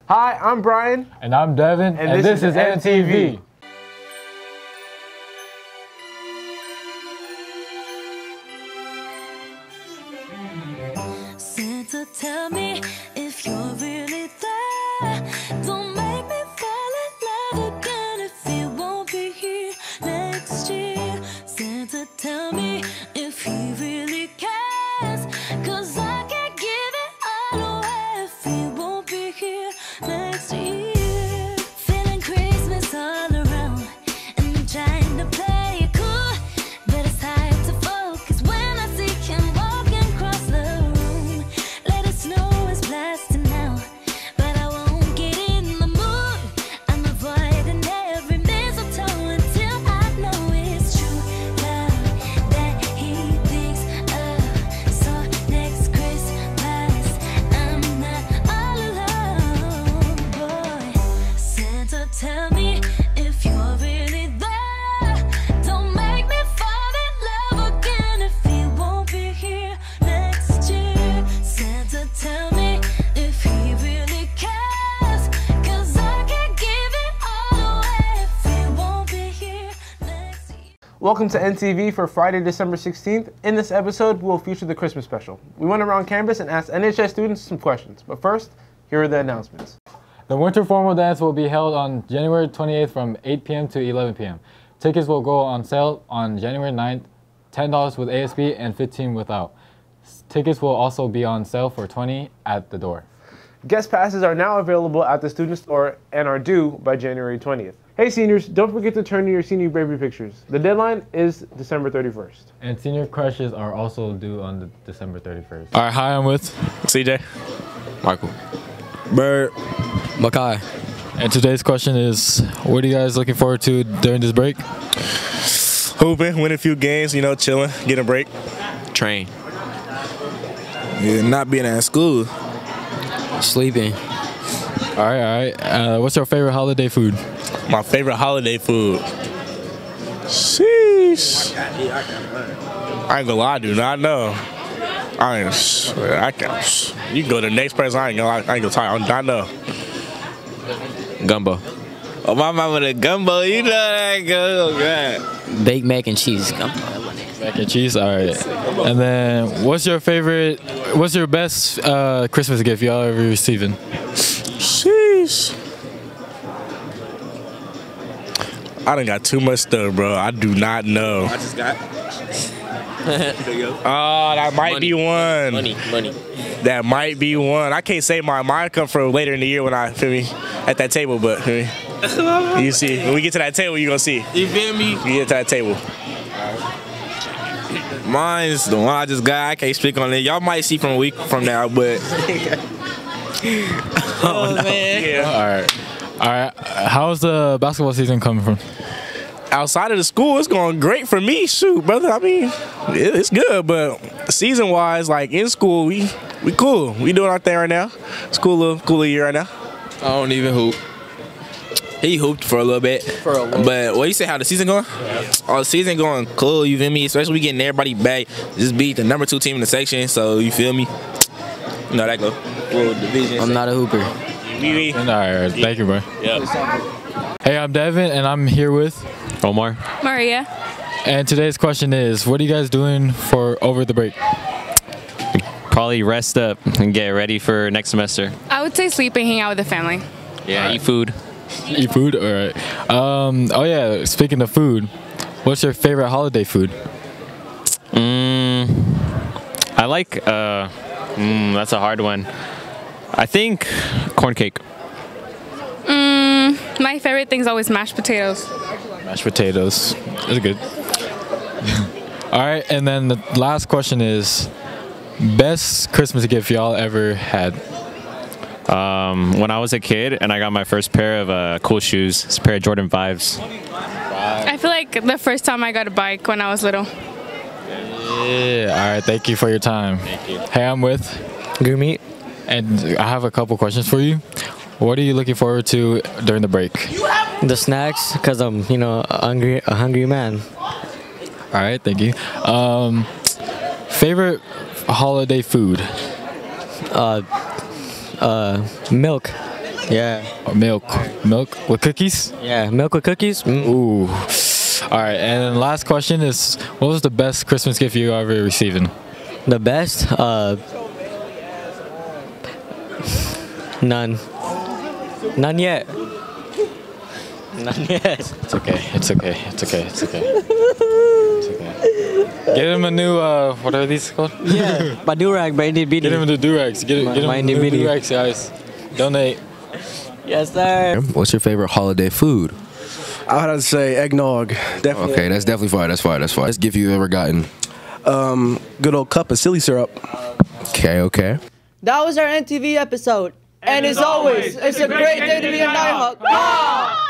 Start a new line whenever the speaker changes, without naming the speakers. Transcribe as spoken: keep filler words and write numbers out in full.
Hi, I'm Brian.
And I'm Devin.
And,
and
this,
this
is,
is N T V.
Santa, tell me if you're really there. Don't make me fall in love again if you won't be here next year. Santa, tell me if he really cares, 'cause I can't give it all away if he won't be here next year. Feeling Christmas all around, and I'm trying to play it cool, but it's hard to focus when I see him walking across the room. Let it snow is blasting out, but I won't get in the mood. I'm avoiding every mistletoe until I know it's true love that he thinks of. So next Christmas, I'm not all alone, boy. Santa, tell me if you're really there. Don't make me fall in love again if he won't be here next year. Santa, tell me if he really cares, 'cause I can't give it all away if he won't be here next year.
Welcome to N T V for Friday, December sixteenth. In this episode, we'll feature the Christmas special. We went around campus and asked N H S students some questions. But first, here are the announcements.
The Winter Formal Dance will be held on January twenty-eighth from eight p m to eleven p m Tickets will go on sale on January ninth, ten dollars with A S B and fifteen dollars without. S- Tickets will also be on sale for twenty dollars at the door.
Guest passes are now available at the student store and are due by January twentieth. Hey seniors, don't forget to turn in your senior bravery pictures. The deadline is December thirty-first.
And senior crushes are also due on the December thirty-first.
All right, hi, I'm with
C J.
Michael.
Bird.
Makai. And today's question is, what are you guys looking forward to during this break?
Hooping, win a few games, you know, chilling, getting a break.
Train.
Yeah, not being at school.
Sleeping. All right, all right. Uh, what's your favorite holiday food?
My favorite holiday food. Sheesh. I ain't gonna lie, I do not know. I ain't, I can't. You can go to the next person, I ain't gonna, I ain't gonna tell you, I do not know.
Gumbo.
Oh, my mama the gumbo, you know that go. Oh, God.
Baked mac and cheese.
Mac and cheese, all right. And then, what's your favorite, what's your best uh, Christmas gift y'all ever receiving?
Sheesh. I done got too much stuff, bro. I do not know.
I just got.
Oh, that might
Money.
be one.
Money, money.
That might be one. I can't say mine. Mine come from later in the year when I, feel me, at that table, but feel me, you see. When we get to that table, you're gonna see.
You feel me?
You get to that table.
Mine's the one I just got. I can't speak on it. Y'all might see from a week from now, but.
Oh, no. Man. Yeah.
All right. All right. How's the basketball season coming from?
Outside of the school, it's going great for me. Shoot, brother. I mean, it, it's good, but season-wise, like in school, we we cool. We doing our thing right now. It's cool little, cool little year right now.
I don't even hoop. He hooped for a little bit. For a little. But what you say? How the season going? Yeah. Oh, the season going cool. You feel me? Especially we getting everybody back. Just beat the number two team in the section. So you feel me? You know that go. Well, division.
I'm not a hooper.
We, we.
All right. Thank you, bro.
Yeah.
Hey, I'm Devin, and I'm here with
Omar.
Maria.
And today's question is, what are you guys doing for over the break?
Probably rest up and get ready for next semester.
I would say sleep and hang out with the family.
Yeah,
All right.
eat food.
Eat food? All right. Um, oh, yeah. Speaking of food, what's your favorite holiday food?
Mm, I like, uh, mm, that's a hard one. I think corn cake.
Mm, my favorite thing is always mashed potatoes.
Mashed potatoes. That's good. All right. And then the last question is, best Christmas gift y'all ever had?
Um, when I was a kid and I got my first pair of uh, cool shoes, it's a pair of Jordan fives.
I feel like the first time I got a bike when I was little.
Yeah. All right. Thank you for your time.
Thank you.
Hey, I'm with
Gurmeet.
And I have a couple questions for you. What are you looking forward to during the break?
The snacks, because I'm, you know, a hungry, a hungry man.
All right, thank you. Um, favorite holiday food?
Uh, uh, milk. Yeah.
Or milk. Milk with cookies?
Yeah, milk with cookies. Mm.
Ooh. All right, and then last question is, what was the best Christmas gift you ever received?
The best? Uh, none. None yet. None yet.
It's okay. It's okay. It's okay. It's okay. It's okay. Get him a new. Uh, what are these called?
Yeah, my do-rag, my itty bitty.
Get him the do-rags. Get,
My-
get him
my
the new
itty bitty.
do-rags, guys. Donate.
Yes, sir.
What's your favorite holiday food?
I would have to say eggnog. Definitely.
Okay, that's definitely fire. That's fire. That's fire. Best gift you ever gotten?
Um, good old cup of silly syrup.
Okay, okay.
That was our N T V episode. And, as always, it's a great day to be a Nighthawk.